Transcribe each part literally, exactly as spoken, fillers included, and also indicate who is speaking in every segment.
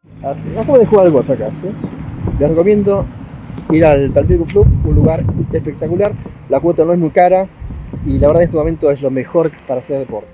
Speaker 1: Acabo de jugar al golf acá, ¿sí? Les recomiendo ir al Tandil Golf Club, un lugar espectacular. La cuota no es muy cara y la verdad en este momento es lo mejor para hacer deporte.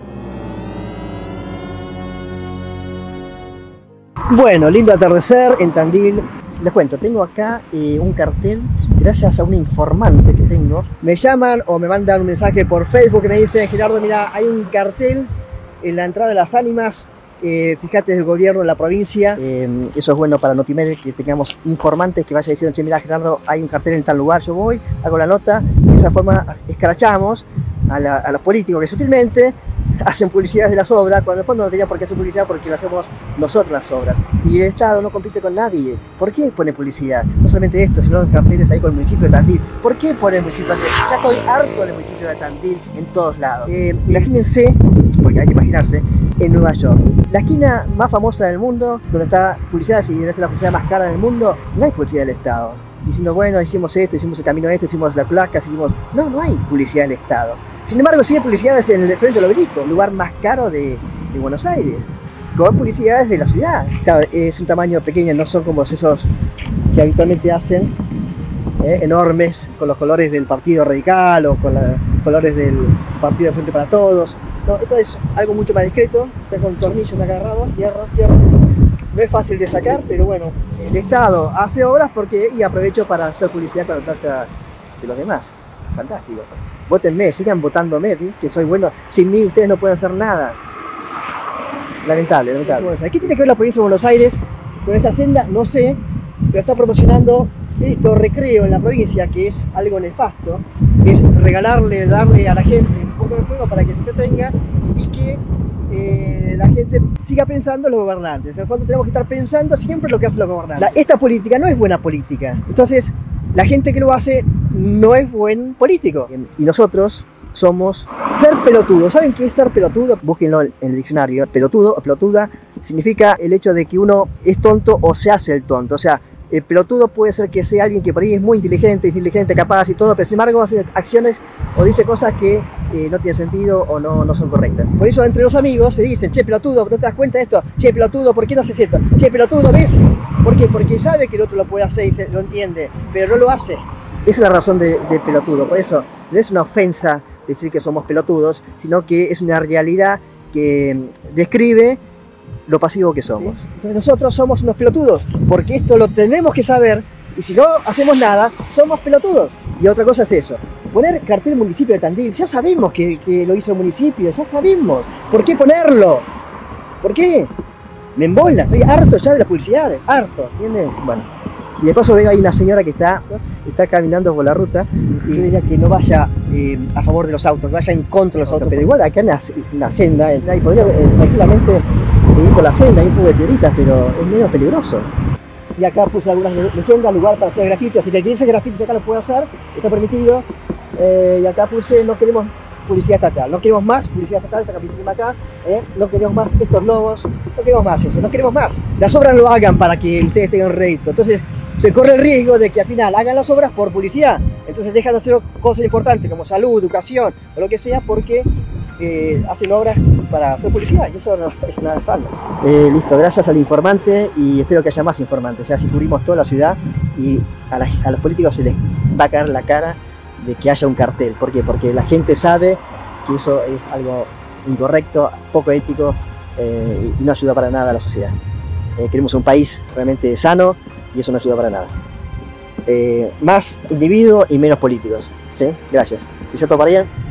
Speaker 1: Bueno, lindo atardecer en Tandil. Les cuento, tengo acá eh, un cartel gracias a un informante que tengo. Me llaman o me mandan un mensaje por Facebook que me dice: Gerardo, mira, hay un cartel en la entrada de Las Ánimas. Eh, fíjate, del gobierno de la provincia. Eh, eso es bueno para Notimedia, que tengamos informantes que vayan diciendo: che, mira, Gerardo, hay un cartel en tal lugar. Yo voy, hago la nota y de esa forma escrachamos a, la, a los políticos que sutilmente hacen publicidad de las obras, cuando en el fondo no tenían por qué hacer publicidad, porque las hacemos nosotros las obras. Y el Estado no compite con nadie. ¿Por qué pone publicidad? No solamente esto, sino los carteles ahí con el municipio de Tandil. ¿Por qué pone el municipio de Tandil? Ya estoy harto del municipio de Tandil en todos lados. Eh, imagínense, porque hay que imaginarse, en Nueva York, la esquina más famosa del mundo, donde está publicidad y debe ser la publicidad más cara del mundo, no hay publicidad del Estado. Diciendo, bueno, hicimos esto, hicimos el camino este, hicimos las placas, hicimos... No, no hay publicidad del Estado. Sin embargo, sí hay publicidades en el frente del Obelisco, el lugar más caro de, de Buenos Aires, con publicidades de la ciudad. Claro, es un tamaño pequeño, no son como esos que habitualmente hacen, eh, enormes, con los colores del Partido Radical o con los colores del Partido de Frente para Todos. No, esto es algo mucho más discreto, está con tornillos acá agarrados, fierro, fierro. No es fácil de sacar, pero bueno, el Estado hace obras porque, y aprovecho para hacer publicidad cuando trata de los demás. Fantástico. Vótenme, sigan votándome, ¿sí? Que soy bueno. Sin mí ustedes no pueden hacer nada. Lamentable, lamentable. ¿Qué tiene que ver la provincia de Buenos Aires con esta senda? No sé, pero está promocionando esto, recreo en la provincia, que es algo nefasto. Es regalarle, darle a la gente un poco de juego para que se entretenga y que eh, la gente siga pensando en los gobernantes. En el fondo tenemos que estar pensando siempre en lo que hacen los gobernantes. La, esta política no es buena política. Entonces, la gente que lo hace no es buen político. Y nosotros somos ser pelotudo. ¿Saben qué es ser pelotudo? Búsquenlo en el diccionario. Pelotudo o pelotuda significa el hecho de que uno es tonto o se hace el tonto. O sea, el pelotudo puede ser que sea alguien que por ahí es muy inteligente, es inteligente, capaz y todo, pero sin embargo hace acciones o dice cosas que eh, no tienen sentido o no, no son correctas. Por eso entre los amigos se dicen: che, pelotudo, ¿no te das cuenta de esto? Che, pelotudo, ¿por qué no haces esto? Che, pelotudo, ¿ves? ¿Por qué? Porque sabe que el otro lo puede hacer y se, lo entiende, pero no lo hace. Esa es la razón de, de pelotudo. Por eso no es una ofensa decir que somos pelotudos, sino que es una realidad que describe lo pasivo que somos. ¿Sí? Entonces nosotros somos unos pelotudos, porque esto lo tenemos que saber, y si no hacemos nada, somos pelotudos. Y otra cosa es eso, poner cartel municipio de Tandil, ya sabemos que, que lo hizo el municipio, ya sabemos. ¿Por qué ponerlo? ¿Por qué? Me embola, estoy harto ya de las publicidades, harto, ¿entiendes? Bueno, y de paso veo ahí una señora que está, está caminando por la ruta y yo diría que no vaya eh, a favor de los autos, vaya en contra de los autos, pero igual acá en la, en la senda, y podría eh, tranquilamente ir por la senda, ir por veteritas, pero es menos peligroso. Y acá puse algunas leyendas, lugar para hacer grafitis, así que quien hace grafitis acá lo puede hacer, está permitido. Eh, y acá puse: no queremos publicidad estatal, no queremos más publicidad estatal, esta capítulo acá, eh, no queremos más estos logos, no queremos más eso, no queremos más. Las obras lo hagan para que ustedes tengan rédito, entonces se corre el riesgo de que al final hagan las obras por publicidad, entonces dejan de hacer cosas importantes como salud, educación o lo que sea, porque eh, hacen obras para hacer publicidad y eso no es nada sano. Eh, listo, gracias al informante y espero que haya más informantes, o sea, si cubrimos toda la ciudad y a, la, a los políticos se les va a caer la cara de que haya un cartel. ¿Por qué? Porque la gente sabe que eso es algo incorrecto, poco ético eh, y no ayuda para nada a la sociedad. Eh, queremos un país realmente sano y eso no ayuda para nada. Eh, más individuos y menos políticos. ¿Sí? Gracias. ¿Y todo para allá?